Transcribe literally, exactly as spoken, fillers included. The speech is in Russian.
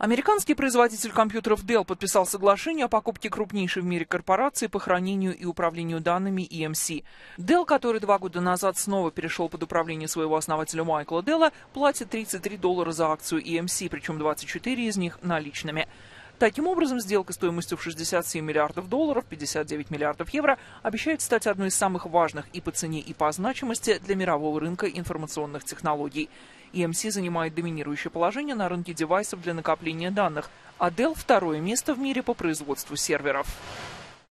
Американский производитель компьютеров Dell подписал соглашение о покупке крупнейшей в мире корпорации по хранению и управлению данными и эм си. Dell, который два года назад снова перешел под управление своего основателя Майкла Делла, платит тридцать три доллара за акцию и эм си, причем двадцать четыре из них наличными. Таким образом, сделка стоимостью в шестьдесят семь миллиардов долларов, пятьдесят девять миллиардов евро, обещает стать одной из самых важных и по цене, и по значимости для мирового рынка информационных технологий. и эм си занимает доминирующее положение на рынке девайсов для накопления данных, а Dell – второе место в мире по производству серверов.